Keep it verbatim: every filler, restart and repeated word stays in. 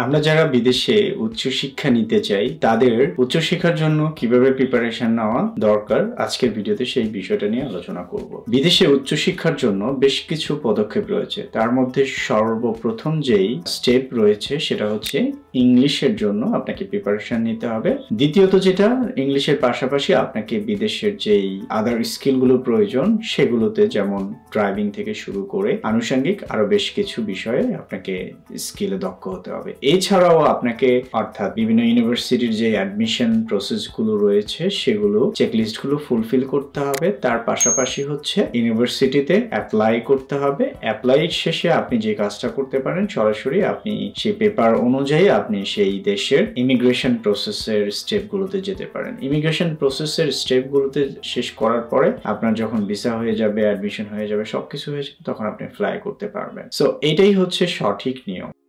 আমরা যারা বিদেশে উচ্চশিক্ষা নিতে চাই তাদের উচ্চশিক্ষার জন্য কিভাবে প্রিপারেশন নেওয়া দরকার আজকের ভিডিওতে সেই বিষয়টা নিয়ে আলোচনা করব। বিদেশে উচ্চশিক্ষার জন্য বেশ কিছু পদক্ষেপ রয়েছে, তার মধ্যে সর্বপ্রথম যেই স্টেপ রয়েছে সেটা হচ্ছে ইংলিশের জন্য আপনাকে প্রিপারেশন নিতে হবে। দ্বিতীয়ত যেটা, ইংলিশের পাশাপাশি আপনাকে বিদেশের যেই আদার স্কিলগুলো প্রয়োজন সেগুলোতে, যেমন ড্রাইভিং থেকে শুরু করে আনুষঙ্গিক আরো বেশ কিছু বিষয়ে আপনাকে স্কিলে দক্ষ হতে হবে। এছাড়াও আপনাকে অর্থাৎ বিভিন্ন ইউনিভার্সিটির যে অ্যাডমিশন প্রসেসগুলো রয়েছে সেগুলো চেকলিস্টগুলো ফুলফিল করতে হবে। তার পাশাপাশি হচ্ছে ইউনিভার্সিটিতে অ্যাপ্লাই করতে হবে। অ্যাপ্লাই শেষে আপনি যে কাজটা করতে পারেন, সরাসরি আপনি সেই পেপার অনুযায়ী আপনি সেই দেশের ইমিগ্রেশন প্রসেসের স্টেপগুলোতে যেতে পারেন। ইমিগ্রেশন প্রসেসের স্টেপগুলোতে শেষ করার পরে আপনার যখন ভিসা হয়ে যাবে, অ্যাডমিশন হয়ে যাবে, সবকিছু হয়ে যাবে, তখন আপনি ফ্লাই করতে পারবেন। সো এটাই হচ্ছে সঠিক নিয়ম।